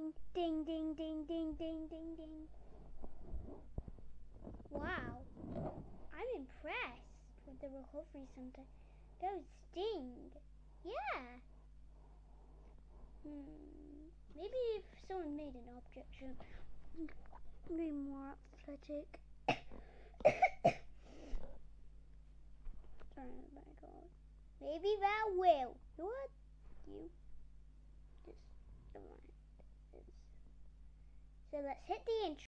Ding, ding, ding, ding, ding, ding, ding, ding. Wow, I'm impressed with the recovery sometimes. Those sting. Yeah. Maybe if someone made an object should be more athletic. Oh my god. Maybe that will. What? You? Just never mind. So let's hit the intro.